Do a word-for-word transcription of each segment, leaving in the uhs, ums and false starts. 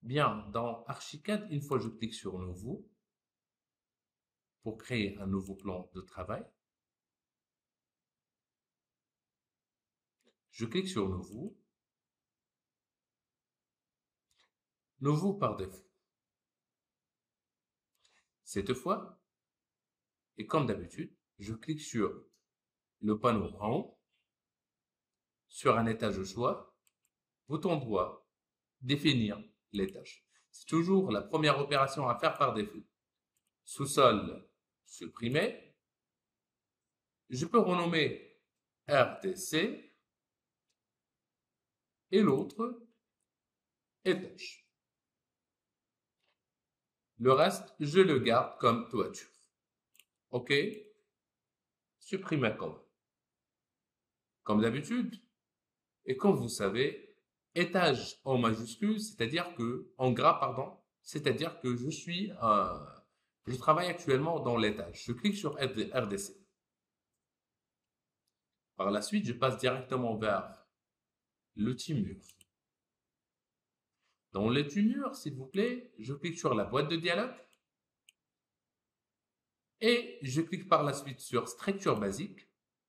Bien, dans Archicad, une fois je clique sur Nouveau pour créer un nouveau plan de travail. Je clique sur Nouveau, Nouveau par défaut. Cette fois, et comme d'habitude, je clique sur le panneau en haut, sur un étage de choix, bouton droit, définir l'étage. C'est toujours la première opération à faire par défaut. Sous-sol supprimé. Je peux renommer R T C et l'autre étage. Le reste, je le garde comme toiture. OK? Supprimer comme. Comme d'habitude. Et comme vous savez, étage en majuscule, c'est-à-dire que, en gras, pardon, c'est-à-dire que je suis, euh, je travaille actuellement dans l'étage. Je clique sur R D C. Par la suite, je passe directement vers l'outil mur. Dans l'outil mur, s'il vous plaît, je clique sur la boîte de dialogue et je clique par la suite sur structure basique.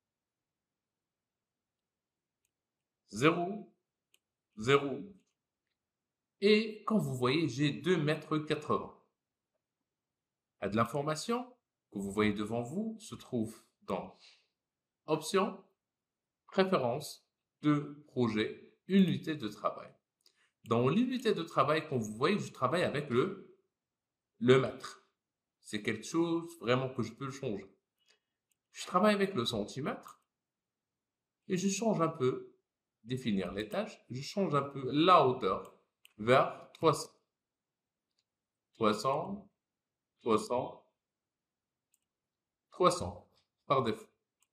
zéro, zéro. Et comme vous voyez, j'ai deux mètres quatre-vingts. À de l'information que vous voyez devant vous se trouve dans Options, Préférences, de projet, unité de travail. Dans l'unité de travail, comme vous voyez, je travaille avec le, le mètre. C'est quelque chose vraiment que je peux changer. Je travaille avec le centimètre et je change un peu, définir les tâches, je change un peu la hauteur vers trois cents. trois cents, trois cents, trois cents par défaut.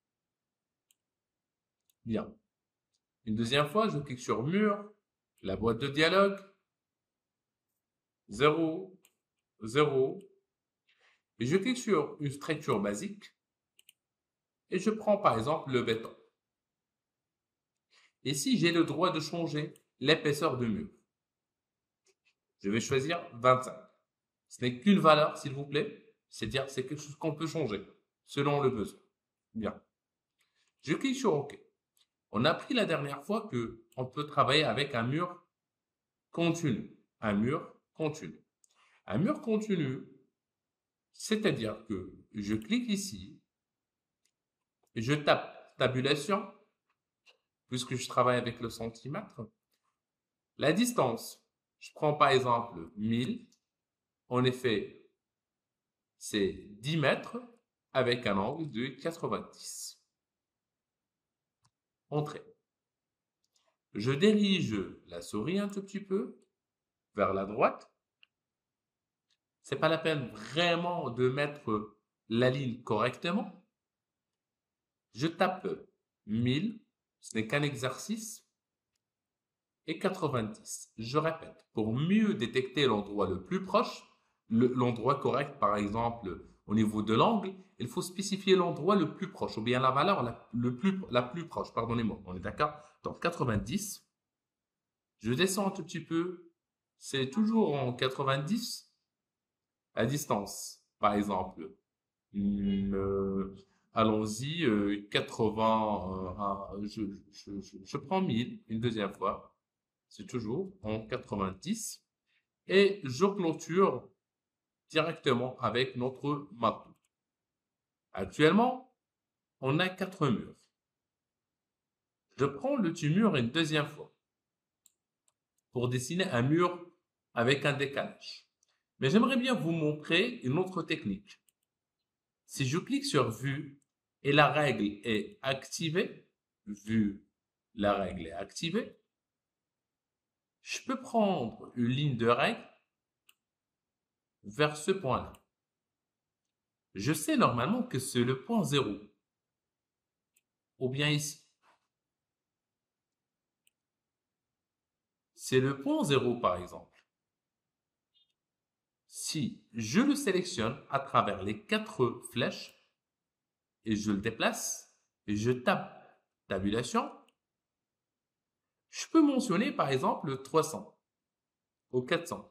Bien. Une deuxième fois, je clique sur Mur, la boîte de dialogue, zéro, zéro, et je clique sur une structure basique et je prends par exemple le béton. Ici, j'ai le droit de changer l'épaisseur de mur. Je vais choisir vingt-cinq. Ce n'est qu'une valeur, s'il vous plaît. C'est-à-dire que c'est quelque chose qu'on peut changer selon le besoin. Bien. Je clique sur OK. On a appris la dernière fois que on peut travailler avec un mur continu. Un mur continu. Un mur continu, c'est-à-dire que je clique ici, je tape tabulation, puisque je travaille avec le centimètre. La distance, je prends par exemple mille. En effet, c'est dix mètres avec un angle de quatre-vingt-dix. Entrée. Je dirige la souris un tout petit peu vers la droite. C'est pas la peine vraiment de mettre la ligne correctement. Je tape mille, ce n'est qu'un exercice, et quatre-vingt-dix. Je répète, pour mieux détecter l'endroit le plus proche, l'endroit correct par exemple au niveau de l'angle, il faut spécifier l'endroit le plus proche, ou bien la valeur la, le plus, la plus proche, pardonnez-moi, on est d'accord? Donc quatre-vingt-dix, je descends un tout petit peu, c'est toujours en quatre-vingt-dix, à distance, par exemple, euh, allons-y, euh, quatre-vingts, euh, je, je, je, je prends mille une deuxième fois, c'est toujours en quatre-vingt-dix, et je clôture directement avec notre marteau. Actuellement, on a quatre murs. Je prends le mur une deuxième fois pour dessiner un mur avec un décalage. Mais j'aimerais bien vous montrer une autre technique. Si je clique sur Vue et la règle est activée, Vue, la règle est activée, je peux prendre une ligne de règle vers ce point-là. Je sais normalement que c'est le point zéro. Ou bien ici. C'est le point zéro par exemple. Si je le sélectionne à travers les quatre flèches et je le déplace et je tape tabulation, je peux mentionner par exemple trois cents. ou quatre cents.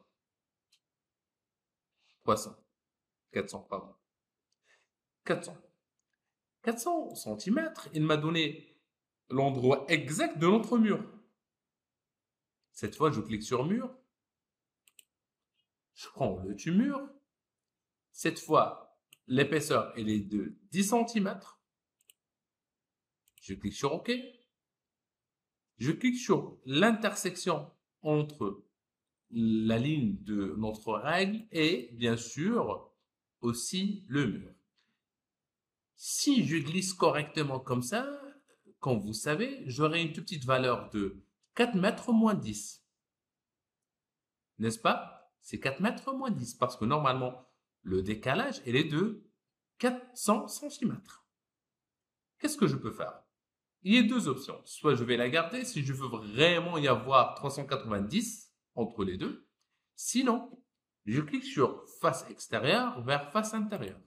trois cents. quatre cents, pardon. quatre cents. quatre cents centimètres, il m'a donné l'endroit exact de notre mur. Cette fois, je clique sur mur. Je prends le mur. Cette fois, l'épaisseur, elle est de dix centimètres. Je clique sur OK. Je clique sur l'intersection entre la ligne de notre règle et, bien sûr, aussi le mur. Si je glisse correctement comme ça, comme vous savez, j'aurai une toute petite valeur de quatre mètres moins dix. N'est-ce pas? C'est quatre mètres moins dix parce que normalement, le décalage, il est de quatre cents centimètres. Qu'est-ce que je peux faire? Il y a deux options. Soit je vais la garder si je veux vraiment y avoir trois cent quatre-vingt-dix entre les deux. Sinon, je clique sur face extérieure vers face intérieure.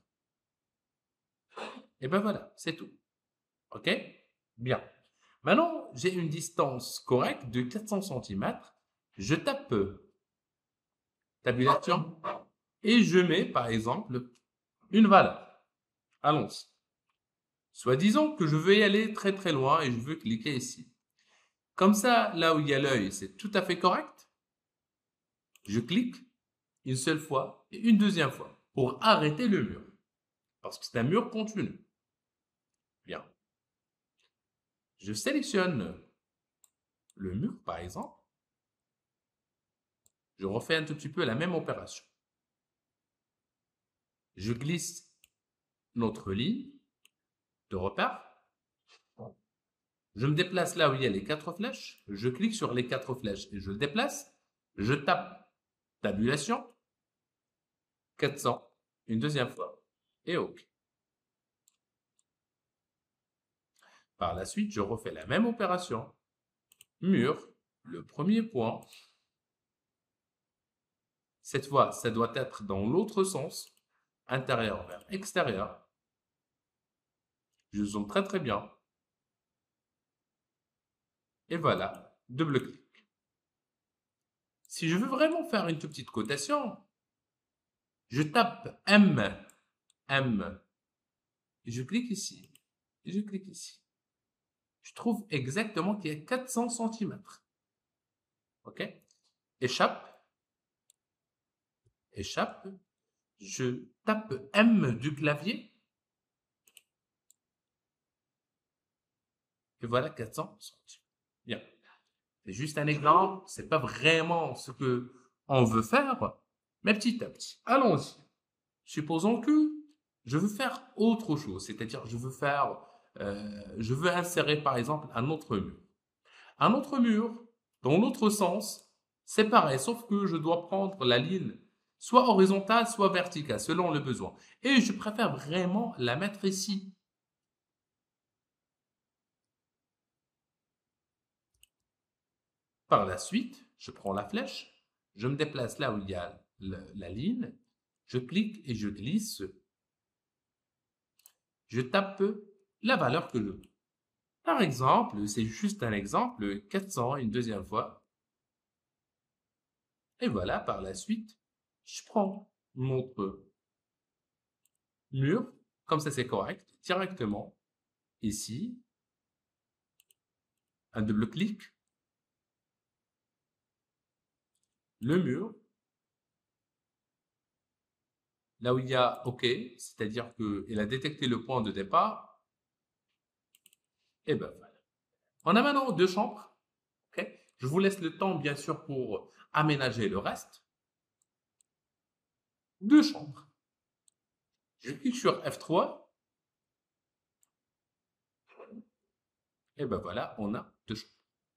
Et ben voilà, c'est tout. OK? Bien. Maintenant, j'ai une distance correcte de quatre cents centimètres. Je tape tabulation et je mets, par exemple, une valeur. Allons-y. Soit disons que je veux y aller très très loin et je veux cliquer ici. Comme ça, là où il y a l'œil, c'est tout à fait correct. Je clique une seule fois et une deuxième fois pour arrêter le mur. Parce que c'est un mur continu. Bien. Je sélectionne le mur, par exemple. Je refais un tout petit peu la même opération. Je glisse notre ligne de repère. Je me déplace là où il y a les quatre flèches. Je clique sur les quatre flèches et je le déplace. Je tape tabulation. quatre cents. Une deuxième fois. Et OK. Par la suite, je refais la même opération. Mur, le premier point. Cette fois, ça doit être dans l'autre sens. Intérieur vers extérieur. Je zoome très très bien. Et voilà, double clic. Si je veux vraiment faire une toute petite cotation, je tape M, M, et je clique ici, et je clique ici. Je trouve exactement qu'il y a quatre cents centimètres. OK? Échappe, échappe, je tape M du clavier, et voilà quatre cents centimètres. Bien. C'est juste un exemple, c'est pas vraiment ce que on veut faire, mais petit à petit. Allons-y. Supposons que je veux faire autre chose, c'est-à-dire je veux faire, euh, je veux insérer par exemple un autre mur. Un autre mur, dans l'autre sens, c'est pareil, sauf que je dois prendre la ligne soit horizontale, soit verticale, selon le besoin. Et je préfère vraiment la mettre ici. Par la suite, je prends la flèche, je me déplace là où il y a le, la ligne, je clique et je glisse. Je tape la valeur que je veux. Par exemple, c'est juste un exemple, quatre cents une deuxième fois. Et voilà, par la suite, je prends notre mur, comme ça c'est correct, directement ici, un double clic, le mur, là où il y a OK, c'est-à-dire qu'il a détecté le point de départ, et ben voilà. On a maintenant deux chambres, OK? Je vous laisse le temps, bien sûr, pour aménager le reste. Deux chambres. Je clique sur F trois. Et ben voilà, on a deux chambres.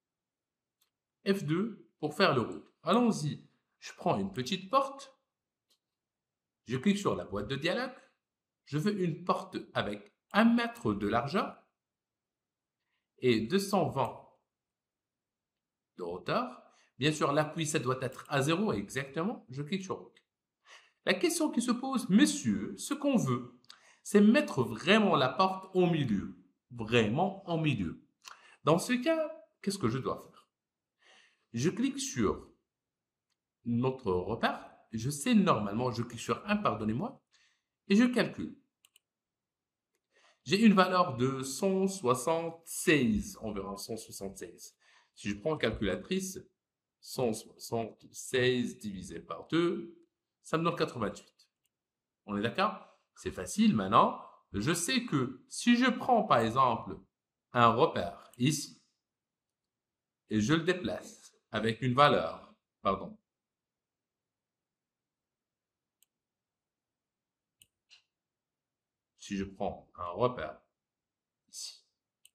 F deux pour faire le route. Allons-y. Je prends une petite porte. Je clique sur la boîte de dialogue. Je veux une porte avec un mètre de largeur et deux cent vingt de hauteur. Bien sûr, l'appui, ça doit être à zéro exactement. Je clique sur OK. La question qui se pose, messieurs, ce qu'on veut, c'est mettre vraiment la porte au milieu. Vraiment au milieu. Dans ce cas, qu'est-ce que je dois faire? Je clique sur notre repère. Je sais normalement, je clique sur un, pardonnez-moi, et je calcule. J'ai une valeur de cent soixante-seize, environ cent soixante-seize. Si je prends une calculatrice, cent soixante-seize divisé par deux, ça me donne quatre-vingt-huit. On est d'accord? C'est facile maintenant. Je sais que si je prends par exemple un repère ici et je le déplace avec une valeur, pardon, si je prends un repère ici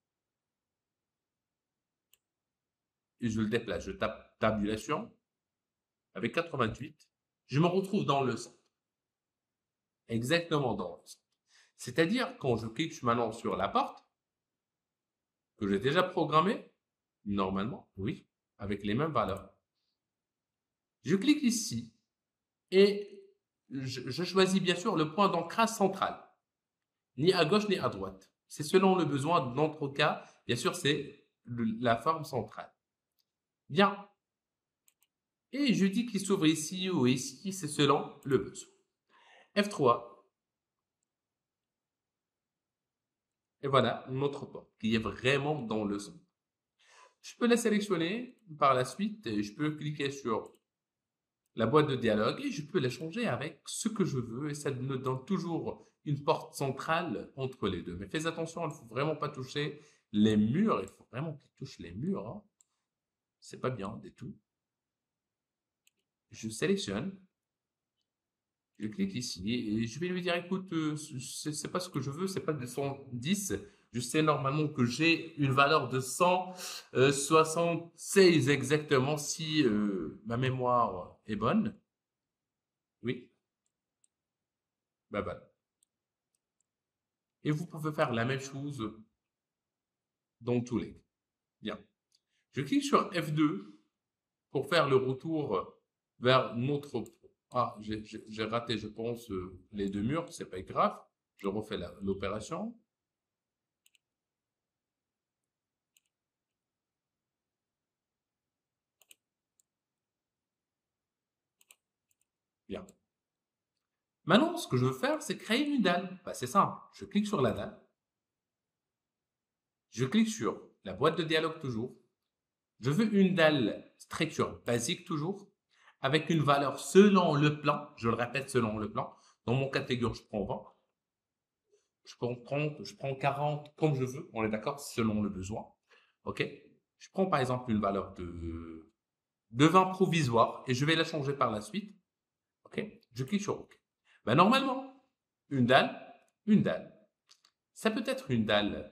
et je le déplace, je tape tabulation avec quatre-vingt-huit, je me retrouve dans le centre. Exactement dans le centre. C'est-à-dire, quand je clique maintenant sur la porte, que j'ai déjà programmée, normalement, oui, avec les mêmes valeurs. Je clique ici et je, je choisis bien sûr le point d'ancrage central, ni à gauche ni à droite. C'est selon le besoin. Dans notre cas, bien sûr, c'est la forme centrale. Bien. Et je dis qu'il s'ouvre ici ou ici, c'est selon le besoin. F trois. Et voilà notre porte qui est vraiment dans le centre. Je peux la sélectionner par la suite et je peux cliquer sur la boîte de dialogue et je peux la changer avec ce que je veux et ça me donne toujours une porte centrale entre les deux. Mais fais attention, il ne faut vraiment pas toucher les murs. Il faut vraiment qu'il touche les murs. Hein. C'est pas bien du tout. Je sélectionne. Je clique ici et je vais lui dire, écoute, euh, c'est pas ce que je veux, c'est pas de cent dix. Je sais normalement que j'ai une valeur de cent soixante-seize exactement si euh, ma mémoire est bonne. Oui. Bah, bah. Et vous pouvez faire la même chose dans tous les cas. Bien. Je clique sur F deux pour faire le retour vers notre... Ah, j'ai raté, je pense, les deux murs, c'est pas grave. Je refais l'opération. Bien. Maintenant, ce que je veux faire, c'est créer une dalle. Bah, c'est simple. Je clique sur la dalle. Je clique sur la boîte de dialogue toujours. Je veux une dalle structure basique toujours, avec une valeur selon le plan. Je le répète, selon le plan. Dans mon cas de figure, je prends vingt. Je prends trente, je prends quarante, comme je veux. On est d'accord, selon le besoin. OK? Je prends par exemple une valeur de, de vingt provisoire et je vais la changer par la suite. OK? Je clique sur OK. Ben, normalement, une dalle, une dalle. Ça peut être une dalle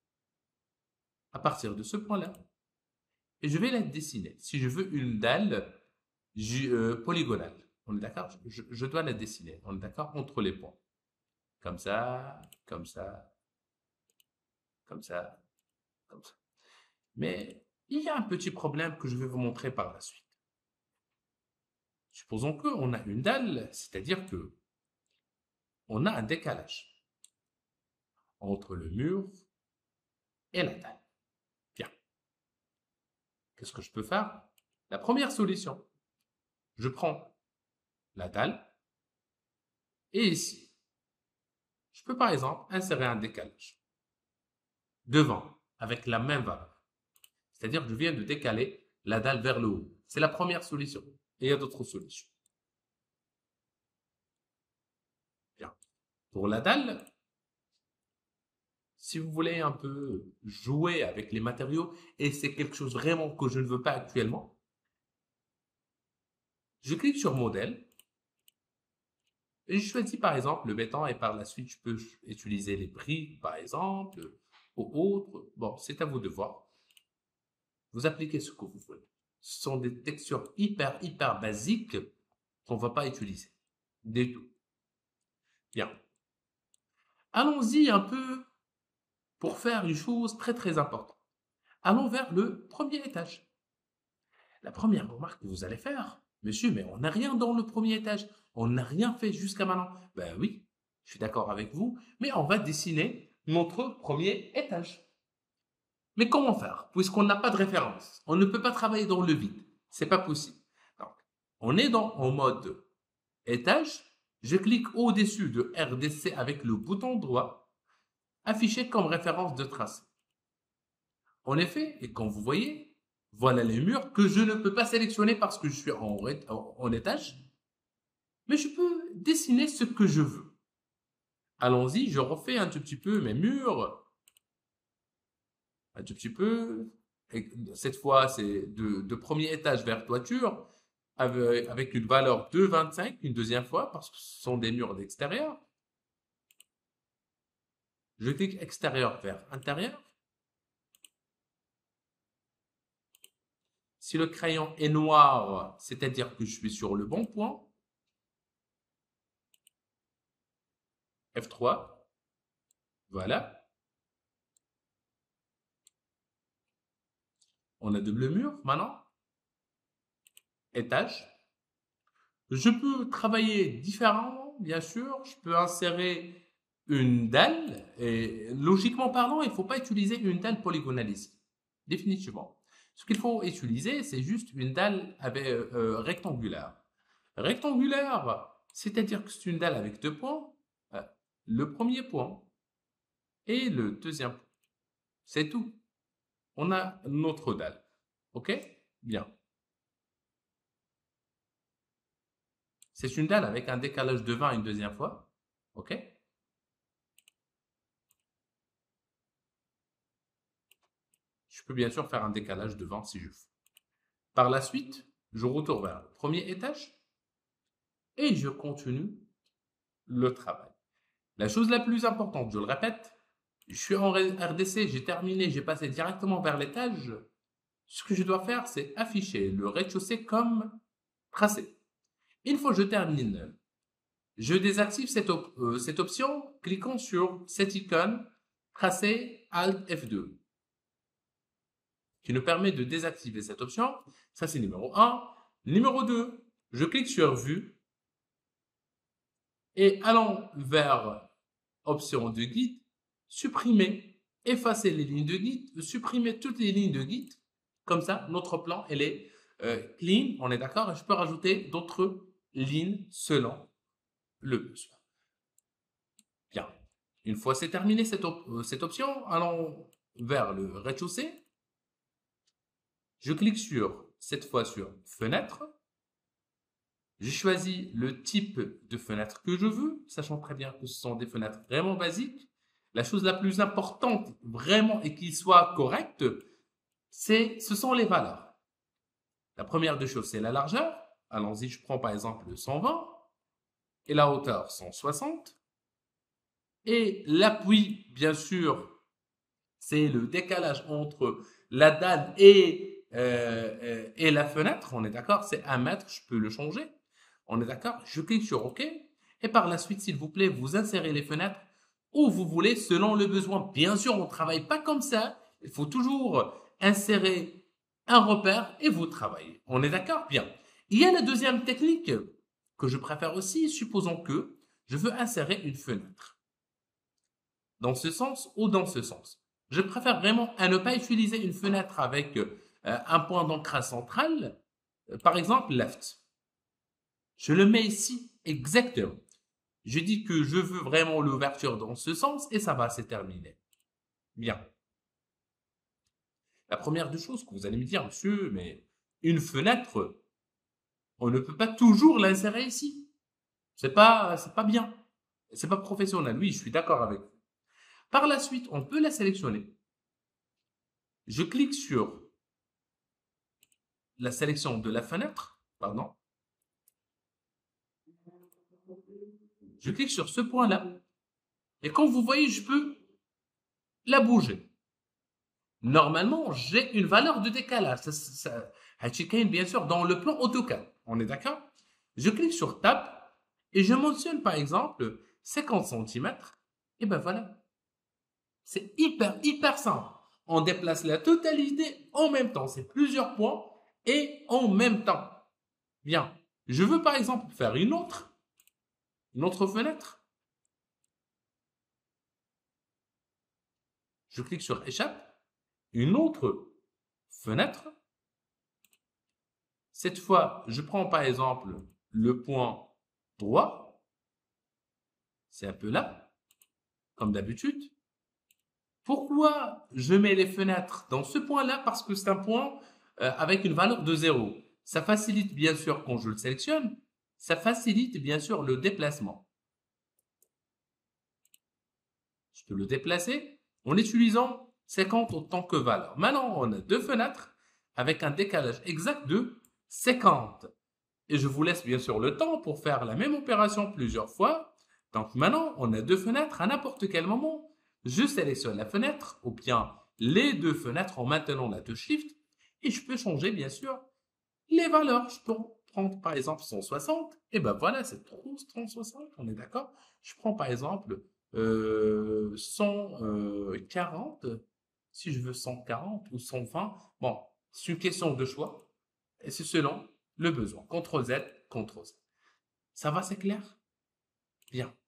à partir de ce point-là. Et je vais la dessiner. Si je veux une dalle euh, polygonale, on est d'accord? je, je dois la dessiner, on est d'accord? Entre les points. Comme ça, comme ça, comme ça, comme ça. Mais il y a un petit problème que je vais vous montrer par la suite. Supposons qu'on a une dalle, c'est-à-dire que on a un décalage entre le mur et la dalle. Bien. Qu'est-ce que je peux faire? La première solution, je prends la dalle et ici, je peux par exemple insérer un décalage devant avec la même valeur. C'est-à-dire que je viens de décaler la dalle vers le haut. C'est la première solution. Et il y a d'autres solutions. Bien. Pour la dalle, si vous voulez un peu jouer avec les matériaux, et c'est quelque chose vraiment que je ne veux pas actuellement, je clique sur modèle, et je choisis par exemple le béton, et par la suite, je peux utiliser les briques, par exemple, ou autres. Bon, c'est à vous de voir. Vous appliquez ce que vous voulez. Ce sont des textures hyper, hyper basiques qu'on ne va pas utiliser. Du tout. Bien. Allons-y un peu pour faire une chose très, très importante. Allons vers le premier étage. La première remarque que vous allez faire, monsieur, mais on n'a rien dans le premier étage. On n'a rien fait jusqu'à maintenant. Ben oui, je suis d'accord avec vous, mais on va dessiner notre premier étage. Mais comment faire? Puisqu'on n'a pas de référence. On ne peut pas travailler dans le vide. C'est pas possible. Donc, On est dans, en mode étage. Je clique au-dessus de R D C avec le bouton droit, affiché comme référence de tracé. En effet, et comme vous voyez, voilà les murs que je ne peux pas sélectionner parce que je suis en, en, en étage, mais je peux dessiner ce que je veux. Allons-y, je refais un tout petit peu mes murs, un tout petit peu. Et cette fois, c'est de, de premier étage vers toiture, avec, avec une valeur de vingt-cinq, une deuxième fois, parce que ce sont des murs d'extérieur. Je clique extérieur vers intérieur. Si le crayon est noir, c'est-à-dire que je suis sur le bon point. F trois. Voilà. On a double mur maintenant. Étage. Je peux travailler différemment, bien sûr. Je peux insérer une dalle. Et logiquement parlant, il ne faut pas utiliser une dalle polygonale ici. Définitivement. Ce qu'il faut utiliser, c'est juste une dalle avec, euh, rectangulaire. Rectangulaire, c'est-à-dire que c'est une dalle avec deux points. Euh, le premier point et le deuxième point. C'est tout. On a notre dalle. OK? Bien. C'est une dalle avec un décalage de vingt une deuxième fois. OK? Je peux bien sûr faire un décalage de vingt si je veux. Par la suite, je retourne vers le premier étage et je continue le travail. La chose la plus importante, je le répète, je suis en R D C, j'ai terminé, j'ai passé directement vers l'étage. Ce que je dois faire, c'est afficher le rez-de-chaussée comme tracé. Une fois que je termine, je désactive cette, op euh, cette option, cliquant sur cette icône, tracé Alt F deux, qui nous permet de désactiver cette option. Ça, c'est numéro un. Numéro deux, je clique sur Vue et allons vers option de guide, supprimer, effacer les lignes de guide, supprimer toutes les lignes de guide. Comme ça, notre plan, elle est euh, clean, on est d'accord, et je peux rajouter d'autres lignes selon le besoin. Bien. Une fois c'est terminé cette, op euh, cette option, allons vers le rez-de-chaussée. Je clique sur, cette fois sur fenêtre. Je choisis le type de fenêtre que je veux, sachant très bien que ce sont des fenêtres vraiment basiques. La chose la plus importante, vraiment, et qu'il soit correct, c'est, ce sont les valeurs. La première des choses, c'est la largeur. Allons-y, je prends par exemple le cent vingt. Et la hauteur, cent soixante. Et l'appui, bien sûr, c'est le décalage entre la dalle et, euh, et la fenêtre. On est d'accord? C'est un mètre, je peux le changer. On est d'accord? Je clique sur OK. Et par la suite, s'il vous plaît, vous insérez les fenêtres où vous voulez selon le besoin. Bien sûr, on ne travaille pas comme ça. Il faut toujours insérer un repère et vous travaillez. On est d'accord? Bien. Il y a la deuxième technique que je préfère aussi. Supposons que je veux insérer une fenêtre. Dans ce sens ou dans ce sens. Je préfère vraiment à ne pas utiliser une fenêtre avec euh, un point d'ancrage central. Euh, par exemple, left. Je le mets ici exactement. Je dis que je veux vraiment l'ouverture dans ce sens et ça va, c'est terminé. Bien. La première des choses que vous allez me dire, monsieur, mais une fenêtre, on ne peut pas toujours l'insérer ici. C'est pas, c'est pas bien. C'est pas professionnel. Oui, je suis d'accord avec vous. Par la suite, on peut la sélectionner. Je clique sur la sélection de la fenêtre, pardon. Je clique sur ce point-là. Et comme vous voyez, je peux la bouger. Normalement, j'ai une valeur de décalage. Ça, ça, ça, bien sûr, dans le plan AutoCAD. On est d'accord? Je clique sur Tab et je mentionne par exemple cinquante centimètres. Et ben voilà. C'est hyper, hyper simple. On déplace la totalité en même temps. C'est plusieurs points et en même temps. Bien. Je veux par exemple faire une autre, une autre fenêtre. Je clique sur Échappe. Une autre fenêtre. Cette fois, je prends par exemple le point droit. C'est un peu là, comme d'habitude. Pourquoi je mets les fenêtres dans ce point-là? Parce que c'est un point euh, avec une valeur de zéro. Ça facilite bien sûr, quand je le sélectionne, ça facilite bien sûr le déplacement. Je peux le déplacer en utilisant cinquante en tant que valeur. Maintenant, on a deux fenêtres avec un décalage exact de cinquante. Et je vous laisse bien sûr le temps pour faire la même opération plusieurs fois. Donc maintenant, on a deux fenêtres à n'importe quel moment. Je sélectionne la fenêtre ou bien les deux fenêtres en maintenant la touche Shift et je peux changer bien sûr les valeurs. Je peux prendre par exemple cent soixante. Et ben voilà, c'est trop cent soixante, on est d'accord. Je prends par exemple euh, cent quarante. Si je veux cent quarante ou cent vingt, bon, c'est une question de choix. Et c'est selon le besoin. contrôle Z, contrôle Z. Ça va, c'est clair? Bien.